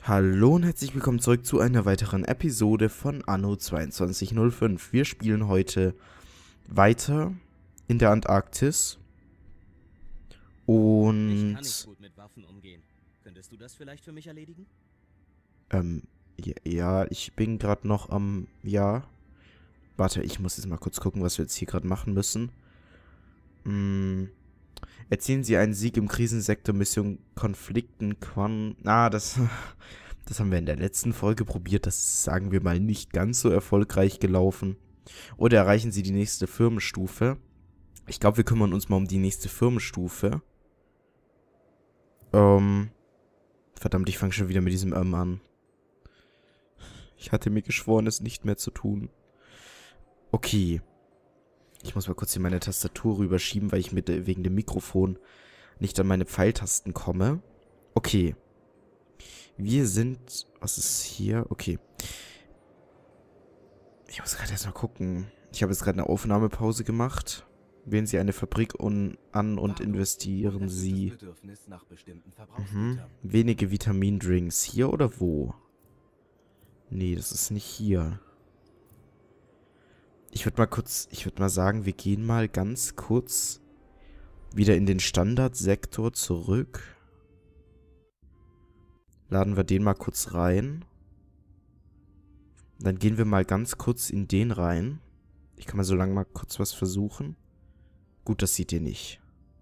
Hallo und herzlich willkommen zurück zu einer weiteren Episode von Anno 2205. Wir spielen heute weiter in der Antarktis. Und Ich kann nicht gut mit Waffen umgehen. Könntest du das vielleicht für mich erledigen? ja, ich bin gerade noch am, warte, ich muss jetzt mal kurz gucken, was wir jetzt hier gerade machen müssen. Erzielen Sie einen Sieg im Krisensektor Mission Konflikten das haben wir in der letzten Folge probiert. Das ist, sagen wir mal, nicht ganz so erfolgreich gelaufen. Oder erreichen Sie die nächste Firmenstufe. Ich glaube, wir kümmern uns mal um die nächste Firmenstufe. Verdammt, ich fange schon wieder mit diesem an. Ich hatte mir geschworen, es nicht mehr zu tun. Okay. Ich muss mal kurz hier meine Tastatur rüberschieben, weil ich wegen dem Mikrofon nicht an meine Pfeiltasten komme. Okay. Wir sind... Was ist hier? Okay. Ich muss gerade erst mal gucken. Ich habe jetzt gerade eine Aufnahmepause gemacht. Wählen Sie eine Fabrik an und investieren Sie. Wenige Vitamindrinks. Hier oder wo? Nee, das ist nicht hier. Ich würde mal sagen, wir gehen mal ganz kurz wieder in den Standardsektor zurück. Laden wir den mal kurz rein. Dann gehen wir mal ganz kurz in den rein. Ich kann mal so lange mal kurz was versuchen. Gut, das seht ihr nicht.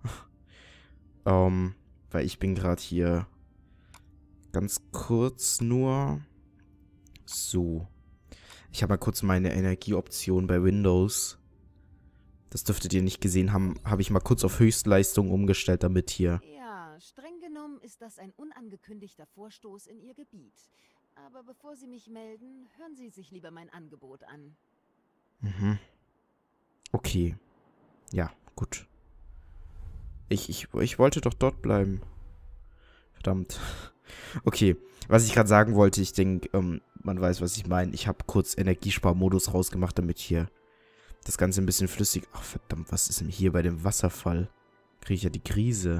Weil ich bin gerade hier ganz kurz nur. So. Ich habe mal kurz meine Energieoption bei Windows. Das dürftet ihr nicht gesehen haben. Habe ich mal kurz auf Höchstleistung umgestellt, damit hier. Ja, streng genommen ist das ein unangekündigter Vorstoß in Ihr Gebiet. Aber bevor Sie mich melden, hören Sie sich lieber mein Angebot an. Mhm. Okay. Ja, gut. Ich wollte doch dort bleiben. Verdammt. Okay, was ich gerade sagen wollte, ich denke, man weiß, was ich meine. Ich habe kurz Energiesparmodus rausgemacht, damit hier das Ganze ein bisschen flüssig... Ach, verdammt, was ist denn hier bei dem Wasserfall? Kriege ich ja die Krise.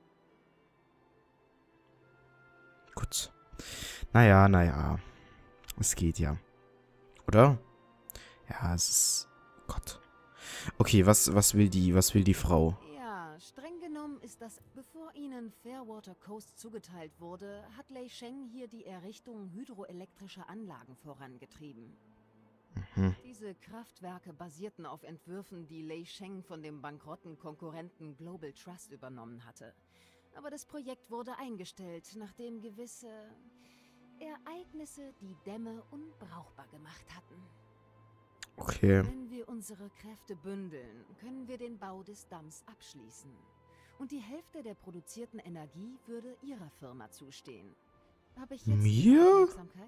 Gut. Naja. Es geht ja. Oder? Ja, es ist... Gott. Okay, was will die Frau? Ja, streng genommen ist das... Bevor Ihnen Fairwater Coast zugeteilt wurde, hat Lei Sheng hier die Errichtung hydroelektrischer Anlagen vorangetrieben. Diese Kraftwerke basierten auf Entwürfen, die Lei Sheng von dem bankrotten Konkurrenten Global Trust übernommen hatte. Aber das Projekt wurde eingestellt, nachdem gewisse Ereignisse die Dämme unbrauchbar gemacht hatten. Okay. Wenn wir unsere Kräfte bündeln, können wir den Bau des Damms abschließen. Und die Hälfte der produzierten Energie würde Ihrer Firma zustehen. Habe ich jetzt Mir? Ihre Aufmerksamkeit?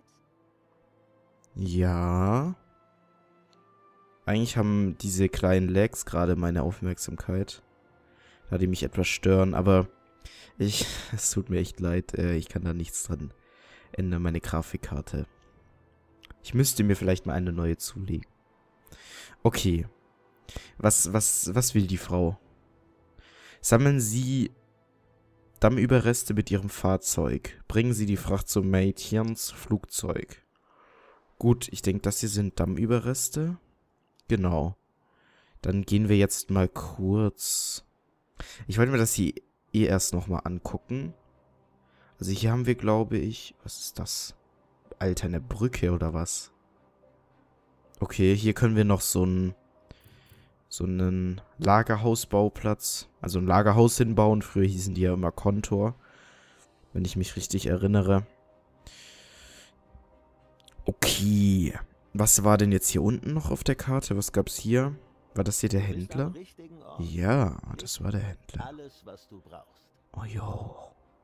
Ja. Eigentlich haben diese kleinen Lags gerade meine Aufmerksamkeit. Da die mich etwas stören, aber es tut mir echt leid, ich kann da nichts dran ändern, meine Grafikkarte. Ich müsste mir vielleicht mal eine neue zulegen. Okay. Was will die Frau? Sammeln Sie Dammüberreste mit Ihrem Fahrzeug. Bringen Sie die Fracht zum Mädchens Flugzeug. Gut, ich denke, das hier sind Dammüberreste. Genau. Dann gehen wir jetzt mal kurz... Ich wollte mir das hier erst nochmal angucken. Also hier haben wir, glaube ich... Was ist das? Alter, eine Brücke oder was? Okay, hier können wir noch so einen Lagerhausbauplatz, also ein Lagerhaus hinbauen. Früher hießen die ja immer Kontor, wenn ich mich richtig erinnere. Okay. Was war denn jetzt hier unten noch auf der Karte? Was gab's hier? War das hier der Händler? Ja, das war der Händler. Alles, was du brauchst. Oh jo.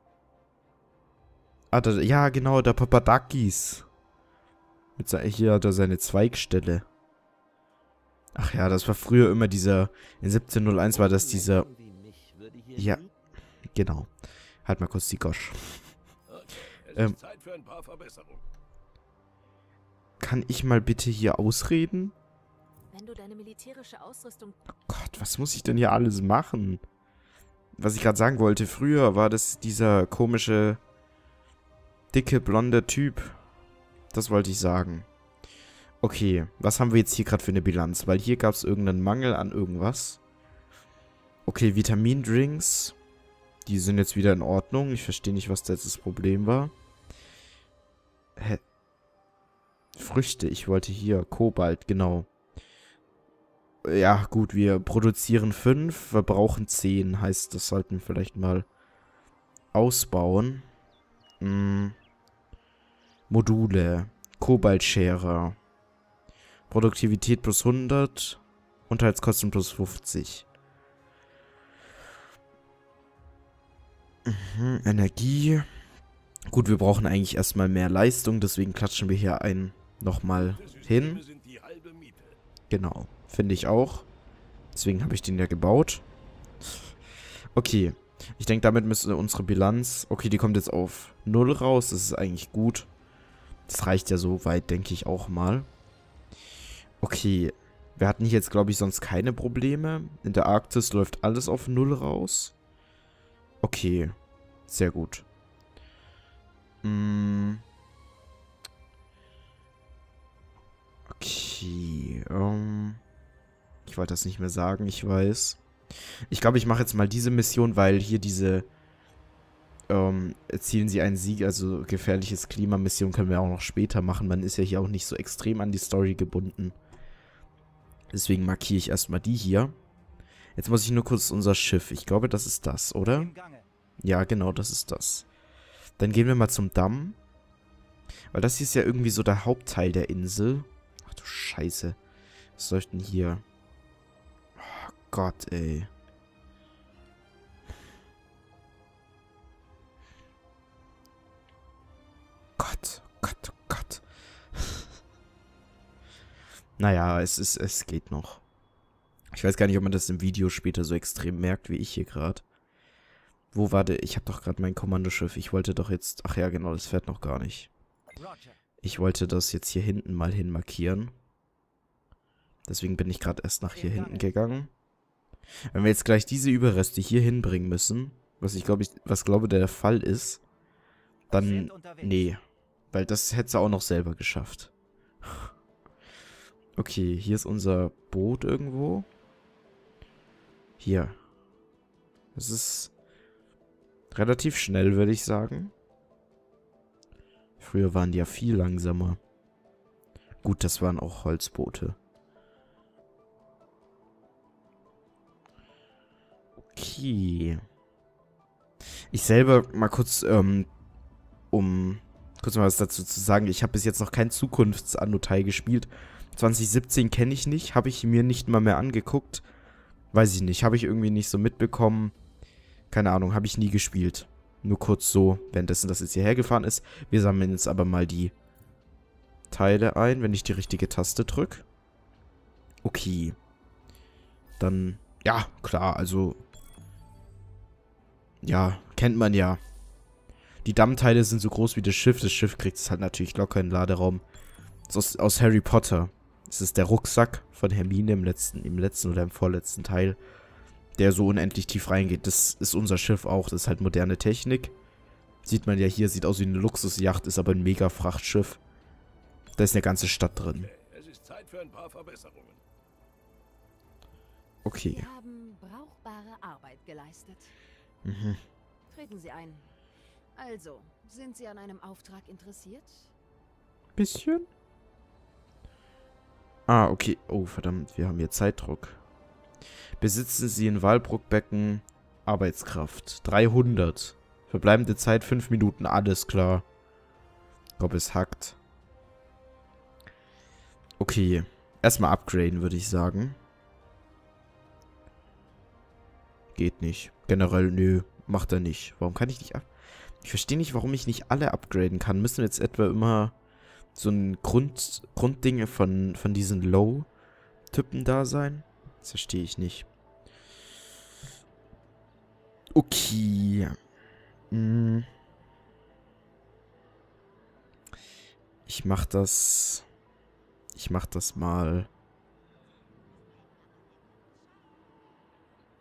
Ah, ja genau, der Papadakis. Hier hat er seine Zweigstelle. Ach ja, das war früher immer dieser... In 1701 war das dieser... Ja, genau. Halt mal kurz die Gosch. Es ist Zeit für ein paar Verbesserungen. Kann ich mal bitte hier ausreden? Wenn du deine militärische Ausrüstung... Oh Gott, was muss ich denn hier alles machen? Was ich gerade sagen wollte, früher war das dieser komische Dicke, blonde Typ. Das wollte ich sagen. Okay, was haben wir jetzt hier gerade für eine Bilanz? Weil hier gab es irgendeinen Mangel an irgendwas. Okay, Vitamindrinks. Die sind jetzt wieder in Ordnung. Ich verstehe nicht, was da jetzt das Problem war. Hä? Früchte, ich wollte hier. Kobalt, genau. Ja, gut, wir produzieren 5, verbrauchen 10. Heißt, das sollten wir vielleicht mal ausbauen. Module. Kobaltscherer. Produktivität plus 100. Unterhaltskosten plus 50. Energie. Gut, wir brauchen eigentlich erstmal mehr Leistung, deswegen klatschen wir hier einen nochmal hin. Genau, finde ich auch. Deswegen habe ich den ja gebaut. Okay, ich denke, damit müsste unsere Bilanz... Okay, die kommt jetzt auf 0 raus, das ist eigentlich gut. Das reicht ja so weit, denke ich auch mal. Okay, wir hatten hier jetzt, glaube ich, sonst keine Probleme. In der Arktis läuft alles auf 0 raus. Okay, sehr gut. Okay, ich wollte das nicht mehr sagen, ich weiß. Ich glaube, ich mache jetzt mal diese Mission, weil hier diese, erzielen sie einen Sieg, also gefährliches Klima-Mission können wir auch noch später machen. Man ist ja hier auch nicht so extrem an die Story gebunden. Deswegen markiere ich erstmal die hier. Jetzt muss ich nur kurz unser Schiff. Ich glaube, das ist das, oder? Ja, genau, das ist das. Dann gehen wir mal zum Damm. Weil das hier ist ja irgendwie so der Hauptteil der Insel. Ach du Scheiße. Was läuft denn hier? Oh Gott, ey. Gott, Gott, oh Gott. Naja, es geht noch. Ich weiß gar nicht, ob man das im Video später so extrem merkt, wie ich hier gerade. Wo war der? Ich habe doch gerade mein Kommandoschiff. Ich wollte doch jetzt... Ach ja, genau, das fährt noch gar nicht. Ich wollte das jetzt hier hinten mal hin markieren. Deswegen bin ich gerade erst nach hier hinten gegangen. Wenn wir jetzt gleich diese Überreste hier hinbringen müssen, was ich glaube der Fall ist, dann... Nee, weil das hätte sie auch noch selber geschafft. Okay, hier ist unser Boot irgendwo. Hier. Das ist... relativ schnell, würde ich sagen. Früher waren die ja viel langsamer. Gut, das waren auch Holzboote. Okay. Ich selber mal kurz, um kurz mal was dazu zu sagen. Ich habe bis jetzt noch kein Zukunftsanno-Teil gespielt. 2017 kenne ich nicht. Habe ich mir nicht mal mehr angeguckt. Weiß ich nicht. Habe ich irgendwie nicht so mitbekommen. Keine Ahnung, habe ich nie gespielt. Nur kurz so, währenddessen das jetzt hierher gefahren ist. Wir sammeln jetzt aber mal die Teile ein, wenn ich die richtige Taste drücke. Okay. Dann, ja, klar, also... Ja, kennt man ja. Die Dammteile sind so groß wie das Schiff. Das Schiff kriegt es halt natürlich locker in den Laderaum. Das ist aus Harry Potter. Das ist der Rucksack von Hermine im letzten oder im vorletzten Teil, der so unendlich tief reingeht. Das ist unser Schiff auch. Das ist halt moderne Technik. Sieht man ja hier, sieht aus wie eine Luxusjacht, ist aber ein mega Frachtschiff. Da ist eine ganze Stadt drin. Es ist Zeit für ein paar Verbesserungen. Okay. Sie haben brauchbare Arbeit geleistet. Mhm. Treten Sie ein. Also, sind Sie an einem Auftrag interessiert? Bisschen? Ah, okay. Oh, verdammt, wir haben hier Zeitdruck. Besitzen Sie in Walbruckbecken Arbeitskraft. 300. Verbleibende Zeit 5 Minuten. Alles klar. Ich glaube, es hackt. Okay. Erstmal upgraden, würde ich sagen. Geht nicht. Generell, nö. Macht er nicht. Warum kann ich nicht Ich verstehe nicht, warum ich nicht alle upgraden kann. Müssen jetzt etwa immer so ein Grunddinge von diesen Low-Typen da sein? Das verstehe ich nicht. Okay. Ich mach das mal.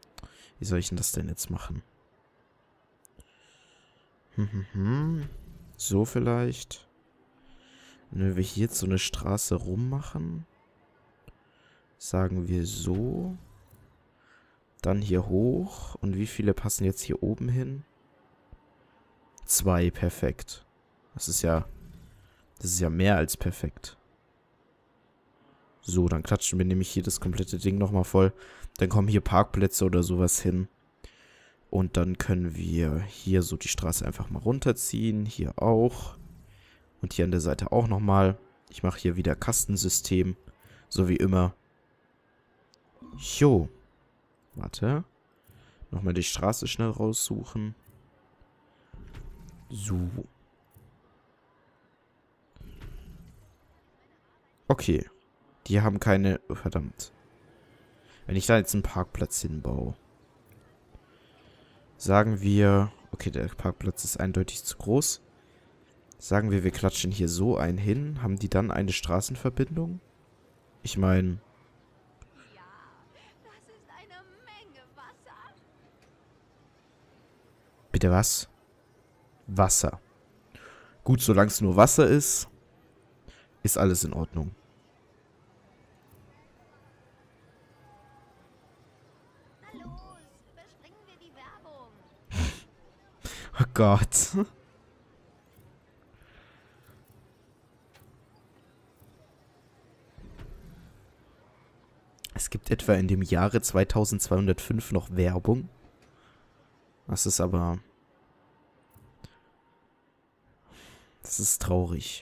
Wie soll ich denn das denn jetzt machen? So vielleicht. Und wenn wir hier jetzt so eine Straße rummachen, sagen wir so. Dann hier hoch. Und wie viele passen jetzt hier oben hin? 2, perfekt. Das ist ja mehr als perfekt. So, dann klatschen wir nämlich hier das komplette Ding nochmal voll. Dann kommen hier Parkplätze oder sowas hin. Und dann können wir hier so die Straße einfach mal runterziehen. Hier auch. Und hier an der Seite auch nochmal. Ich mache hier wieder Kastensystem. So wie immer. Jo. Warte. Nochmal die Straße schnell raussuchen. So. Okay. Die haben keine... Oh, verdammt. Wenn ich da jetzt einen Parkplatz hinbaue. Sagen wir... Okay, der Parkplatz ist eindeutig zu groß. Sagen wir, wir klatschen hier so einen hin. Haben die dann eine Straßenverbindung? Ich meine... Ja, das ist eine Menge Wasser. Bitte was? Wasser. Gut, solange es nur Wasser ist alles in Ordnung. Na los, überspringen wir die Werbung. Oh Gott. Es gibt etwa in dem Jahre 2205 noch Werbung. Das ist aber... Das ist traurig.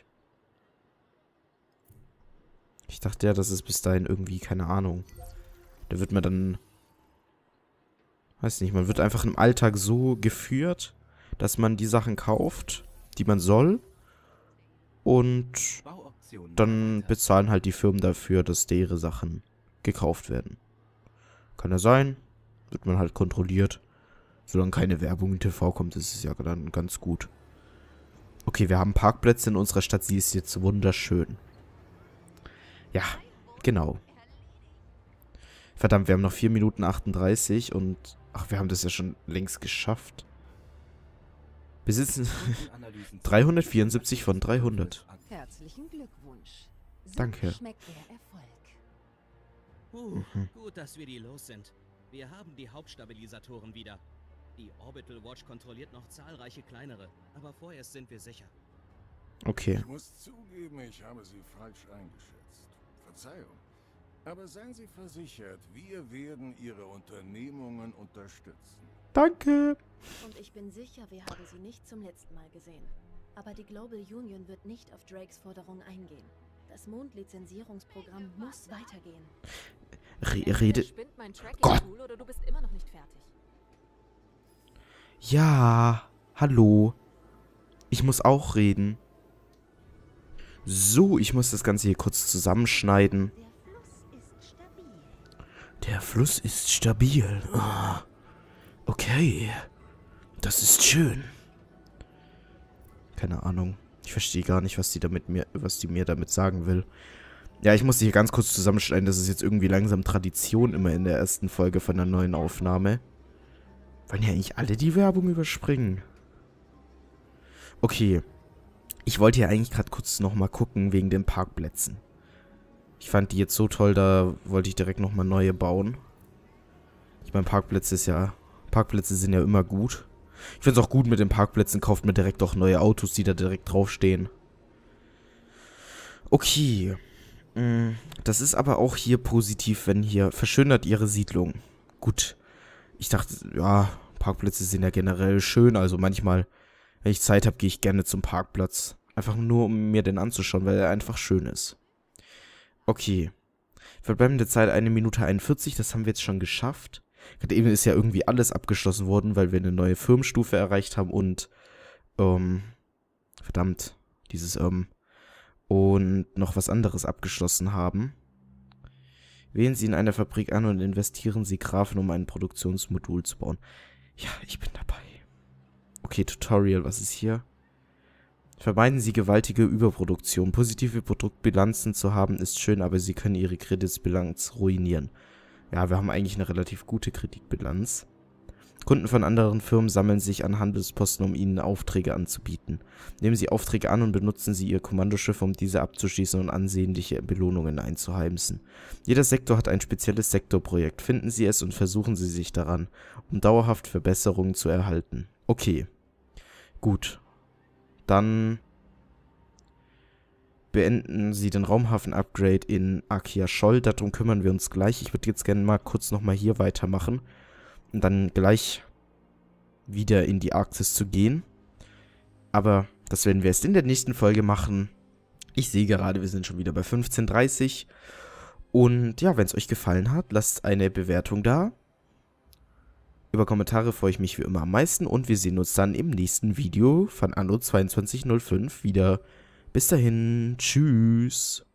Ich dachte ja, das ist bis dahin irgendwie, keine Ahnung. Da wird man dann... Weiß nicht, man wird einfach im Alltag so geführt, dass man die Sachen kauft, die man soll. Und dann bezahlen halt die Firmen dafür, dass deren Sachen gekauft werden. Kann ja sein. Wird man halt kontrolliert. Solange keine Werbung in TV kommt, ist es ja dann ganz gut. Okay, wir haben Parkplätze in unserer Stadt. Sie ist jetzt wunderschön. Ja, genau. Verdammt, wir haben noch 4 Minuten 38 und... Ach, wir haben das ja schon längst geschafft. Besitzen 374 von 300. Herzlichen Glückwunsch. So Danke. schmeckt der Erfolg. Gut, dass wir die los sind. Wir haben die Hauptstabilisatoren wieder. Die Orbital Watch kontrolliert noch zahlreiche kleinere, aber vorerst sind wir sicher. Okay. Ich muss zugeben, ich habe Sie falsch eingeschätzt. Verzeihung. Aber seien Sie versichert, wir werden Ihre Unternehmungen unterstützen. Danke. Und ich bin sicher, wir haben sie nicht zum letzten Mal gesehen. Aber die Global Union wird nicht auf Drakes Forderung eingehen. Das Mondlizenzierungsprogramm muss weitergehen. Rede... Spinnt mein Gott. Tracking-Tool oder du bist immer noch nicht fertig. Ja, hallo. Ich muss auch reden. So, ich muss das Ganze hier kurz zusammenschneiden. Der Fluss ist stabil. Ah, okay. Das ist schön. Keine Ahnung. Ich verstehe gar nicht, was die mir damit sagen will. Ja, ich muss hier ganz kurz zusammenschneiden. Das ist jetzt irgendwie langsam Tradition immer in der ersten Folge von der neuen Aufnahme. Wollen ja eigentlich alle die Werbung überspringen. Okay. Ich wollte ja eigentlich gerade kurz nochmal gucken wegen den Parkplätzen. Ich fand die jetzt so toll, da wollte ich direkt nochmal neue bauen. Ich meine, Parkplätze sind ja immer gut. Ich finde es auch gut, mit den Parkplätzen kauft man direkt auch neue Autos, die da direkt draufstehen. Okay. Das ist aber auch hier positiv, wenn hier verschönert ihre Siedlung. Gut. Ich dachte, ja, Parkplätze sind ja generell schön, also manchmal, wenn ich Zeit habe, gehe ich gerne zum Parkplatz. Einfach nur, um mir den anzuschauen, weil er einfach schön ist. Okay. Verbleibende Zeit 1 Minute 41, das haben wir jetzt schon geschafft. Gerade eben ist ja irgendwie alles abgeschlossen worden, weil wir eine neue Firmenstufe erreicht haben und, verdammt, und noch was anderes abgeschlossen haben. Wählen Sie in einer Fabrik an und investieren Sie Graphen, um ein Produktionsmodul zu bauen. Ja, ich bin dabei. Okay, Tutorial, was ist hier? Vermeiden Sie gewaltige Überproduktion. Positive Produktbilanzen zu haben ist schön, aber Sie können Ihre Kreditbilanz ruinieren. Ja, wir haben eigentlich eine relativ gute Kreditbilanz. Kunden von anderen Firmen sammeln sich an Handelsposten, um ihnen Aufträge anzubieten. Nehmen sie Aufträge an und benutzen sie ihr Kommandoschiff, um diese abzuschließen und ansehnliche Belohnungen einzuheimsen. Jeder Sektor hat ein spezielles Sektorprojekt. Finden Sie es und versuchen Sie sich daran, um dauerhaft Verbesserungen zu erhalten. Okay. Gut. Dann beenden Sie den Raumhafen-Upgrade in Akia Scholl. Darum kümmern wir uns gleich. Ich würde jetzt gerne mal kurz nochmal hier weitermachen. Und dann gleich wieder in die Arktis zu gehen. Aber das werden wir erst in der nächsten Folge machen. Ich sehe gerade, wir sind schon wieder bei 15:30. Und ja, wenn es euch gefallen hat, lasst eine Bewertung da. Über Kommentare freue ich mich wie immer am meisten. Und wir sehen uns dann im nächsten Video von Anno 2205 wieder. Bis dahin, tschüss.